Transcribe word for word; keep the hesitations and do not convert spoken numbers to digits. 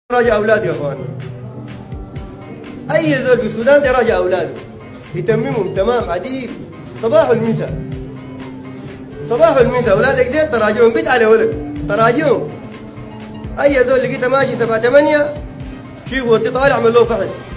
راجع اولاده يا اخوان. اي زول في السودان ده راجع اولاده يتممهم تمام عديل. صباح المساء صباح المساء اولادك دي تراجعهم بيت على ولد تراجعهم. اي زول لقيته ماشي سبعة ثمانية شوفوا ودي طالع اعمل له فحص.